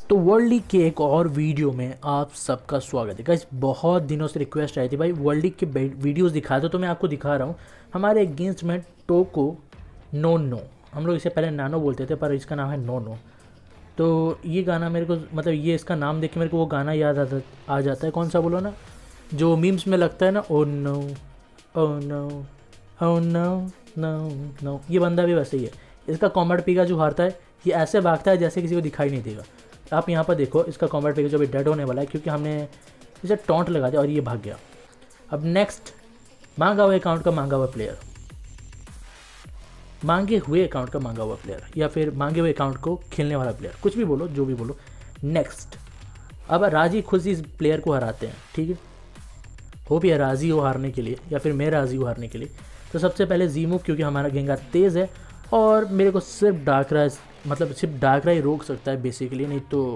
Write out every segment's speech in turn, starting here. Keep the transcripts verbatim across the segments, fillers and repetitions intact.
तो world league के एक और वीडियो में आप सबका स्वागत है गाइस। बहुत दिनों से रिक्वेस्ट आई थी भाई वर्ल्ड लीग के वीडियोस दिखा दो, तो मैं आपको दिखा रहा हूँ। हमारे अगेंस्ट में टोको नो नो, हम लोग इसे पहले नानो बोलते थे पर इसका नाम है नो नो। तो ये गाना मेरे को मतलब ये इसका नाम देख के मेरे को वो गाना याद आ, आ जाता है। कौन सा बोलो ना, जो मीम्स में लगता है ना, oh no oh no oh no no no. ये बंदा भी वैसे ही है। इसका कॉम्बैट पी का जो हारता है ये ऐसे भागता है जैसे किसी को दिखाई नहीं देगा। आप यहाँ पर देखो, इसका कॉम्बैट पैकेज अभी डेड होने वाला है क्योंकि हमने इसे टॉन्ट लगा दिया और ये भाग गया। अब नेक्स्ट, मांगा हुआ अकाउंट का मांगा हुआ प्लेयर, मांगे हुए अकाउंट का मांगा हुआ प्लेयर या फिर मांगे हुए अकाउंट को खेलने वाला प्लेयर, कुछ भी बोलो, जो भी बोलो। नेक्स्ट, अब राजी खुद इस प्लेयर को हराते हैं, ठीक है। होप ये राजी हो हारने के लिए या फिर मैं राजी हो हारने के लिए। तो सबसे पहले जीमू, क्योंकि हमारा गेंगार तेज़ है और मेरे को सिर्फ डार्करा, मतलब सिर्फ डार्करा ही रोक सकता है बेसिकली, नहीं तो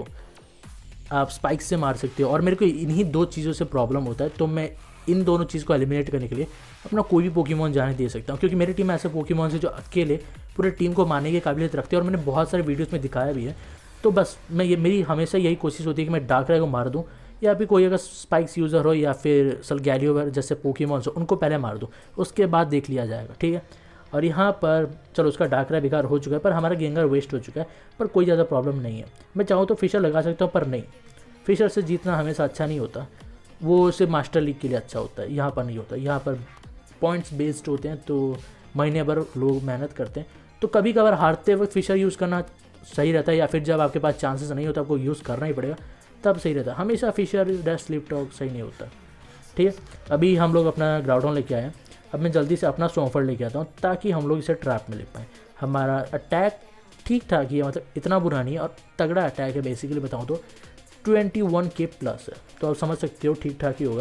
आप स्पाइक से मार सकते हो। और मेरे को इन्हीं दो चीज़ों से प्रॉब्लम होता है, तो मैं इन दोनों चीज़ को एलिमिनेट करने के लिए अपना कोई भी पोकेमॉन जाने दे सकता हूँ, क्योंकि मेरी टीम ऐसे पोकेमॉन से जो अकेले पूरे टीम को मारने की काबिलियत रखते हैं और मैंने बहुत सारे वीडियोस में दिखाया भी है। तो बस मैं ये मेरी हमेशा यही कोशिश होती है कि मैं डार्करा को मार दूँ, या फिर कोई अगर स्पाइक्स यूज़र हो या फिर सलगैरियो जैसे पोकेमॉन्स हो उनको पहले मार दूँ, उसके बाद देख लिया जाएगा, ठीक है। और यहाँ पर चलो उसका डाकरा बेकार हो चुका है पर हमारा गेंगर वेस्ट हो चुका है, पर कोई ज़्यादा प्रॉब्लम नहीं है। मैं चाहूँ तो फिशर लगा सकता हूँ, पर नहीं, फिशर से जीतना हमेशा अच्छा नहीं होता, वो सिर्फ मास्टर लीग के लिए अच्छा होता है, यहाँ पर नहीं होता। यहाँ पर पॉइंट्स बेस्ड होते हैं तो महीने भर लोग मेहनत करते हैं, तो कभी कभार हारते वक्त फिशर यूज़ करना सही रहता है, या फिर जब आपके पास चांसेस नहीं होता आपको यूज़ करना ही पड़ेगा तब सही रहता है। हमेशा फिशर डैश स्लिप टॉक सही नहीं होता, ठीक है। अभी हम लोग अपना ग्राउडन लेके आए हैं, अब मैं जल्दी से अपना स्टॉम्फर लेके आता हूँ ताकि हम लोग इसे ट्रैप में ले पाएँ। हमारा अटैक ठीक ठाक ही है, मतलब इतना बुरा नहीं है और तगड़ा अटैक है। बेसिकली बताऊँ तो ट्वेंटी वन के प्लस है, तो आप समझ सकते हो ठीक ठाक ही होगा।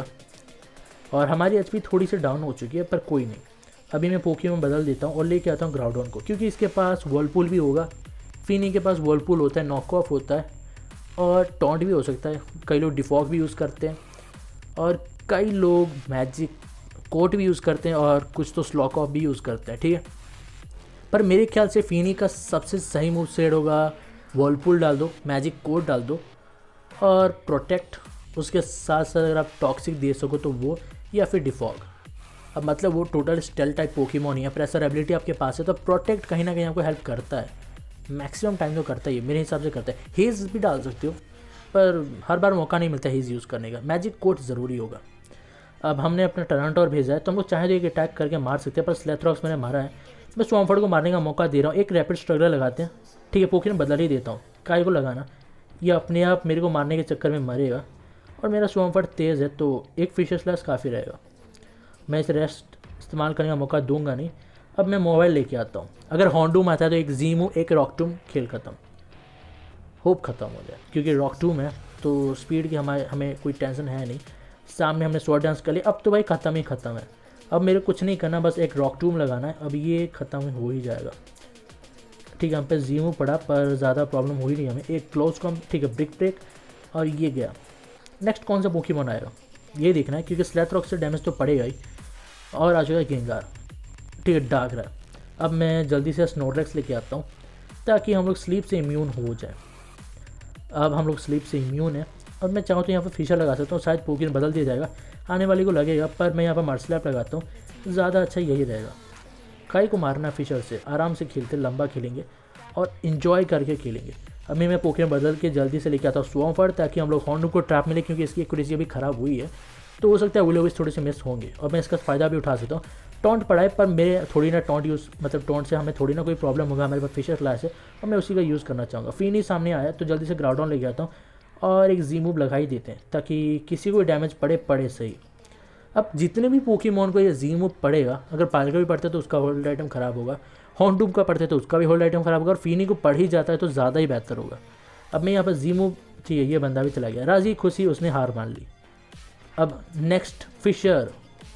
और हमारी एचपी थोड़ी सी डाउन हो चुकी है, पर कोई नहीं। अभी मैं पोकेमॉन बदल देता हूँ और लेके आता हूँ ग्राउडन को, क्योंकि इसके पास वर्लपूल भी होगा। फिनी के पास वर्लपूल होता है, नॉक ऑफ होता है और टॉन्ट भी हो सकता है। कई लोग डिफॉग भी यूज़ करते हैं और कई लोग मैजिक कोट भी यूज़ करते हैं और कुछ तो स्लॉक ऑफ भी यूज़ करते हैं, ठीक है। पर मेरे ख्याल से फिनी का सबसे सही मूव सेट होगा वर्लपूल डाल दो, मैजिक कोट डाल दो और प्रोटेक्ट, उसके साथ साथ अगर आप टॉक्सिक दे सको तो वो, या फिर डिफॉग। अब मतलब वो टोटल स्टेल टाइप पोकेमॉन ही है, प्रेशर एबिलिटी आपके पास है तो प्रोटेक्ट कहीं ना कहीं आपको हेल्प करता है, मैक्सिमम टाइम तो करता ही है, मेरे हिसाब से करता है। हेज़ भी डाल सकते हो पर हर बार मौका नहीं मिलता हेज़ यूज़ करने का। मैजिक कोट ज़रूरी होगा। अब हमने अपना टरांटोर भेजा है तो हम लोग चाहे तो एक अटैक करके मार सकते हैं, पर स्लेथरॉक्स मैंने मारा है। मैं स्वॉम्फर्ड को मारने का मौका दे रहा हूँ, एक रैपिड स्ट्रगलर लगाते हैं, ठीक है। पोकेमॉन बदल ही देता हूँ, काय को लगाना, ये अपने आप मेरे को मारने के चक्कर में मरेगा और मेरा स्वॉम्फर्ड तेज़ है तो एक फिशर स्लैश काफ़ी रहेगा। मैं इस रेस्ट इस्तेमाल करने का मौका दूंगा नहीं। अब मैं मोबाइल लेके आता हूँ, अगर हॉन्डूम आता है तो एक जीमू एक रॉकटूम, खेल ख़त्म, होप ख़त्म हो जाए, क्योंकि रॉकटूम है तो स्पीड की हमारे हमें कोई टेंशन है नहीं। सामने हमने स्वॉर्ड डांस कर लिया, अब तो भाई ख़त्म ही ख़त्म है। अब मेरे कुछ नहीं करना, बस एक रॉक टूम लगाना है, अब ये ख़त्म हो ही जाएगा, ठीक है। हम पे जीमू पड़ा पर ज़्यादा प्रॉब्लम हुई नहीं हमें। एक क्लोज कम, ठीक है, ब्रिक ब्रेक और ये गया। नेक्स्ट कौन सा पोकेमॉन आएगा ये देखना है, क्योंकि स्लेथरॉक से डैमेज तो पड़ेगा ही। और आ जाएगा गेंगार, ठीक है, डार्करा। अब मैं जल्दी से स्नोड्रेक्स लेके आता हूँ ताकि हम लोग स्लीप से इम्यून हो जाए। अब हम लोग स्लीप से इम्यून है और मैं चाहूँ तो यहाँ पर फिशर लगा सकता हूँ, शायद पोकेमॉन बदल दिया जाएगा, आने वाली को लगेगा, पर मैं यहाँ पर मर्सलैप लगाता हूँ, ज़्यादा अच्छा यही रहेगा। काई को मारना फिशर से, आराम से खेलते, लंबा खेलेंगे और इन्जॉय करके खेलेंगे। अभी मैं पोकेमॉन बदल के जल्दी से लेके आता हूँ स्वॉम्फर्ड, ताकि हम लोग हॉर्नडूम को ट्रैप मिले, क्योंकि इसकी एक्यूरेसी अभी ख़राब हुई है तो हो सकता है वो लोग थोड़े से मिस होंगे और मैं इसका फ़ायदा भी उठा सकता हूँ। टॉन्ट पड़ा है पर मेरे थोड़ी ना टॉन्ट यूज़, मतलब टॉन्ट से हमें थोड़ी ना कोई प्रॉब्लम होगा, हमारे पास फिशर क्लास है और मैं उसी का यूज़ करना चाहूँगा। फिनी सामने आया तो जल्दी से ग्राउडन लेके आता हूँ और एक जी मूव लगा ही देते हैं ताकि किसी को डैमेज पड़े पड़े सही। अब जितने भी पोकेमॉन को ये जी मूव पड़ेगा, अगर पाल का भी पड़ता है तो उसका होल्ड आइटम ख़राब होगा, हॉर्नडूम का पड़ता है तो उसका भी होल्ड आइटम ख़राब होगा, और फिनी को पड़ ही जाता है तो ज़्यादा ही बेहतर होगा। अब मैं यहाँ पर जी मूव, ठीक है, ये बंदा भी चला गया, राजी खुशी, उसने हार मान ली। अब नेक्स्ट फिशर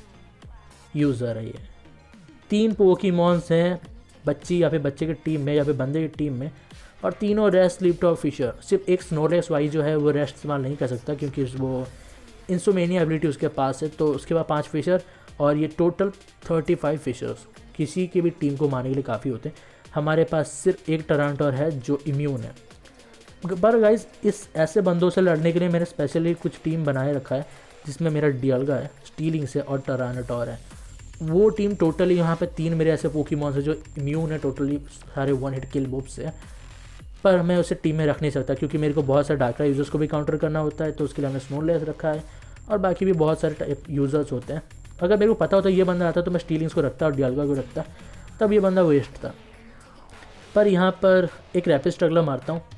यूज़र है, ये तीन पोकेमॉन्स हैं, बच्ची या फिर बच्चे की टीम में या फिर बंदे की टीम में, और तीनों रेस्ट स्लीप टॉक फिशर। सिर्फ एक स्नोरेक्स वाई जो है वो रेस्ट इस्तेमाल नहीं कर सकता क्योंकि वो इंसोमेनिया एबिलिटी उसके पास है, तो उसके बाद पांच फिशर और ये टोटल थर्टी फाइव फिशर्स किसी की भी टीम को मारने के लिए काफ़ी होते हैं। हमारे पास सिर्फ एक टरांटोर है जो इम्यून है, पर गाइज इस ऐसे बंदों से लड़ने के लिए मैंने स्पेशली कुछ टीम बनाए रखा है, जिसमें मेरा डियल्गा है, स्टीलिंग से और टरानाटोर है। वो टीम टोटली यहाँ पे तीन मेरे ऐसे पोकेमॉन्स है जो इम्यून है टोटली सारे वन हिट किल मूव से, पर मैं उसे टीम में रख नहीं सकता क्योंकि मेरे को बहुत सारे डार्करा यूज़र्स को भी काउंटर करना होता है, तो उसके लिए मैंने स्नोलेस रखा है और बाकी भी बहुत सारे टाइप यूज़र्स होते हैं। अगर मेरे को पता होता ये बंदा आता तो मैं स्टीलिंग्स को रखता और डियल्गा को रखता, तब ये बंदा वेस्ट था। पर यहाँ पर एक रैपिड स्ट्रगलर मारता हूँ।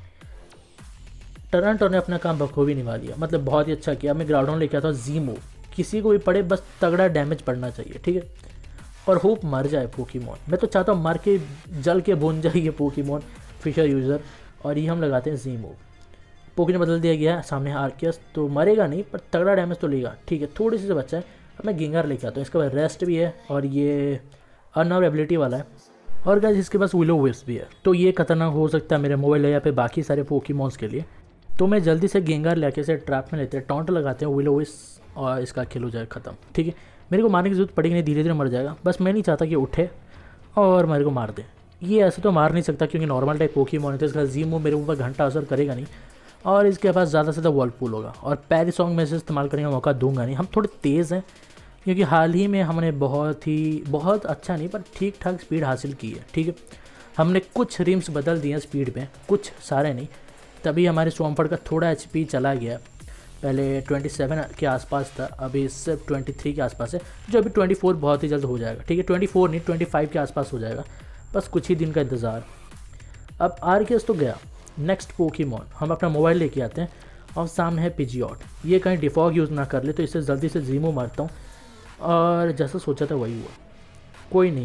टरांटो ने अपना काम बखूबी निभा दिया, मतलब बहुत ही अच्छा किया। मैं ग्राउंडोन लेके आता हूँ जीमो, किसी को भी पड़े बस तगड़ा डैमेज पड़ना चाहिए, ठीक है, और होप मर जाए पोकेमॉन। मैं तो चाहता हूँ मर के जल के भून जाए ये पोकेमॉन फिशर यूज़र। और ये हम लगाते हैं जीमो। पोके ने बदल दिया गया है, सामने आर्कियस, तो मरेगा नहीं पर तगड़ा डैमेज तो लेगा, ठीक है, थोड़ी सी से बच्चा है। अब मैं गिंगार लेके आता हूँ, इसके बाद रेस्ट भी है और ये अनअर एबिलिटी वाला है, और गाइस इसके पास विलो विस्प भी है, तो ये खतरनाक हो सकता है मेरे मोबाइल या फिर बाकी सारे पोकेमॉन्स के लिए। तो मैं जल्दी से गेंगार लेके से ट्रैप में लेते हैं, टॉन्ट लगाते हैं, विलो विस्प, और इसका खेल हो जाए ख़त्म, ठीक है। मेरे को मारने की जरूरत पड़ेगी नहीं, धीरे धीरे मर जाएगा, बस मैं नहीं चाहता कि उठे और मेरे को मार दे। ये ऐसे तो मार नहीं सकता क्योंकि नॉर्मल टाइप पोकेमॉन है, तो इसका जीमो मेरे ऊपर घंटा असर करेगा नहीं, और इसके पास ज़्यादा से ज़्यादा वॉलपूल होगा, और पैरिसॉन्ग में से इस्तेमाल करने का मौका दूंगा नहीं। हम थोड़े तेज़ हैं क्योंकि हाल ही में हमने बहुत ही बहुत अच्छा नहीं पर ठीक ठाक स्पीड हासिल की है, ठीक है। हमने कुछ रिम्स बदल दिए हैं स्पीड में, कुछ सारे नहीं, तभी हमारे स्वॉम्फर्ड का थोड़ा एचपी चला गया। पहले सत्ताईस के आसपास था, अभी सिर्फ तेईस के आसपास है, जो अभी चौबीस बहुत ही जल्द हो जाएगा, ठीक है। चौबीस नहीं पच्चीस के आसपास हो जाएगा, बस कुछ ही दिन का इंतज़ार। अब आर्कियस तो गया, नेक्स्ट पोकेमॉन हम अपना मोबाइल लेके आते हैं, और सामने है पिजियॉट। ये कहीं डिफॉग यूज़ ना कर ले, तो इससे जल्दी से जीमो मारता हूँ, और जैसा सोचा था वही हुआ। कोई नहीं,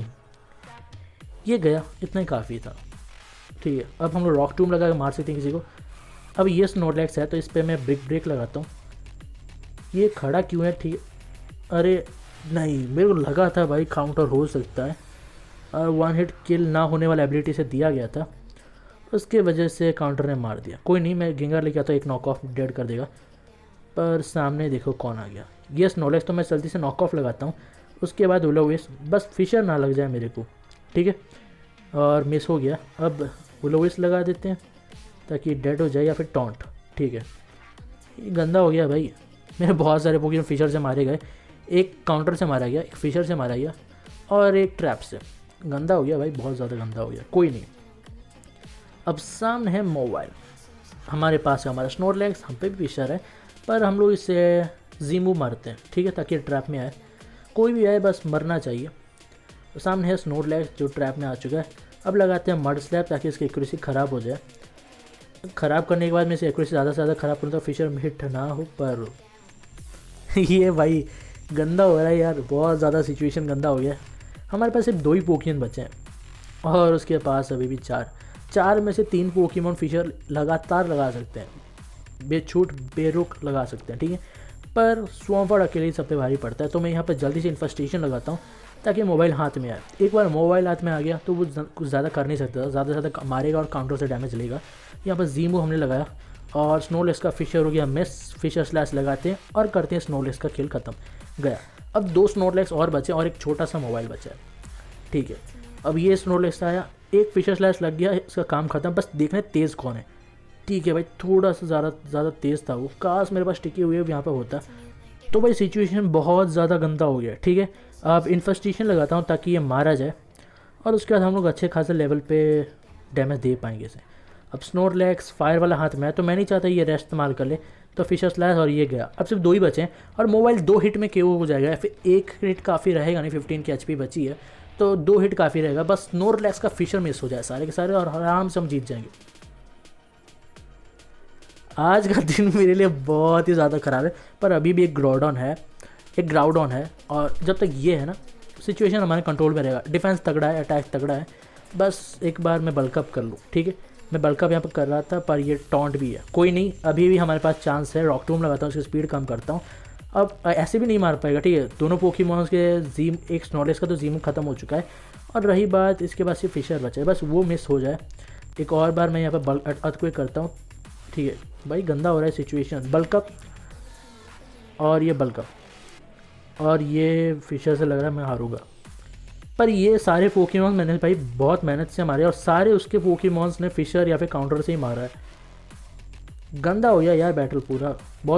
ये गया, इतना ही काफ़ी था, ठीक है। अब हम लोग रॉक टूम लगा के मार सकते हैं किसी को। अब ये स्नोलैक्स है तो इस पर मैं ब्रिक ब्रेक लगाता हूँ। ये खड़ा क्यों है, ठीक है। अरे नहीं, मेरे को लगा था भाई काउंटर हो सकता है, और वन हिट किल ना होने वाला एबिलिटी से दिया गया था, उसके वजह से काउंटर ने मार दिया। कोई नहीं, मैं गिंगर लेके आता हूँ, एक नॉक ऑफ डेड कर देगा। पर सामने देखो कौन आ गया, ये स्नोलैक्स, तो मैं जल्दी से नॉक ऑफ लगाता हूँ। उसके बाद विलो विस्प, बस फिशर ना लग जाए मेरे को, ठीक है, और मिस हो गया। अब विलो विस्प लगा देते हैं ताकि डेड हो जाए, या फिर टॉन्ट, ठीक है। ये गंदा हो गया भाई, मेरे बहुत सारे पोकेमॉन फिशर से मारे गए, एक काउंटर से मारा गया, एक फिशर से मारा गया, और एक ट्रैप से। गंदा हो गया भाई, बहुत ज़्यादा गंदा हो गया। कोई नहीं, अब सामने है मोबाइल, हमारे पास है हमारा स्नोलैक्स, हम पे भी फिशर है, पर हम लोग इसे जीमू मारते हैं, ठीक है, ताकि ट्रैप में आए। कोई भी आए बस मरना चाहिए। तो सामने है स्नोलैक्स जो ट्रैप में आ चुका है। अब लगाते हैं मड स्लैप ताकि इसकी एक्यूरेसी ख़राब हो जाए। ख़राब करने के बाद मैं इसे एक्यूरेसी ज़्यादा से ज़्यादा ख़राब करूँ तो फिशर में हिट ना हो, पर ये भाई गंदा हो रहा है यार, बहुत ज़्यादा सिचुएशन गंदा हो गया है। हमारे पास सिर्फ दो ही पोकेमॉन बचे हैं, और उसके पास अभी भी चार चार में से तीन पोकेमॉन फिशर लगातार लगा सकते हैं, बेछूट बेरुख लगा सकते हैं, ठीक है। पर स्वॉम्फर्ड अकेले ही सब पे भारी पड़ता है, तो मैं यहाँ पर जल्दी से इन्फेस्टेशन लगाता हूँ ताकि मोबाइल हाथ में आए। एक बार मोबाइल हाथ में आ गया तो वो कुछ ज़्यादा कर नहीं सकता, ज़्यादा से ज़्यादा मारेगा और काउंटर से डैमेज लेगा। यहाँ पर जीमो हमने लगाया, और स्नोलेस का फिशर हो गया मिस, फिशर स्लैश लगाते हैं और करते हैं स्नोलेस का खेल ख़त्म। गया। अब दो स्नोलेक्स और बचे और एक छोटा सा मोबाइल बचा है, ठीक है। अब ये स्नोलेक्स आया, एक फिशर स्लैश लग गया, इसका काम ख़त्म। बस देखना है तेज़ कौन है, ठीक है भाई, थोड़ा सा ज़्यादा ज़्यादा तेज़ था वो, काश मेरे पास टिके हुए यहाँ पर होता। तो भाई सिचुएशन बहुत ज़्यादा गंदा हो गया, ठीक है। अब इन्फेस्टेशन लगाता हूँ ताकि ये मारा जाए, और उसके बाद हम लोग अच्छे खासे लेवल पे डैमेज दे पाएंगे इसे। अब स्नोलैक्स फायर वाला हाथ में है, तो मैं नहीं चाहता ये रेस्ट इस्तेमाल कर ले, तो फिशर स्लैश और ये गया। अब सिर्फ दो ही बचे हैं, और मोबाइल दो हिट में केओ हो जाएगा, फिर एक हिट काफ़ी रहेगा नहीं, फिफ्टीन की एचपी बची है, तो दो हिट काफ़ी रहेगा। बस स्नोलैक्स का फिशर मिस हो जाए सारे के सारे, और आराम से हम जीत जाएंगे। आज का दिन मेरे लिए बहुत ही ज़्यादा ख़राब है, पर अभी भी एक ग्राउडॉन है, एक ग्राउडॉन है, और जब तक ये है ना सिचुएशन हमारे कंट्रोल में रहेगा। डिफेंस तगड़ा है, अटैक तगड़ा है, बस एक बार मैं बल्कअप कर लूँ, ठीक है। मैं बल्कअप यहाँ पर कर रहा था, पर ये टॉन्ट भी है। कोई नहीं, अभी भी हमारे पास चांस है। रॉक टूम लगाता हूँ, उसकी स्पीड कम करता हूँ। अब ऐसे भी नहीं मार पाएगा, ठीक है। दोनों पोकेमॉन्स के जीम, एक स्नोलेस का तो जीम ख़त्म हो चुका है, और रही बात इसके बाद सिर्फ फिशर बचा है, बस वो मिस हो जाए। एक और बार मैं यहाँ पर अर्थक्वेक करता हूँ, ठीक है भाई। गंदा हो रहा है सिचुएशन। बल्कअप, और ये बल्कअप, और ये फिशर से लग रहा है मैं हारूंगा। पर ये सारे पोकेमॉन्स मैंने भाई बहुत मेहनत से मारे, और सारे उसके पोकेमॉन्स ने फिशर या फिर काउंटर से ही मारा है। गंदा हो गया यार बैटल पूरा, बहुत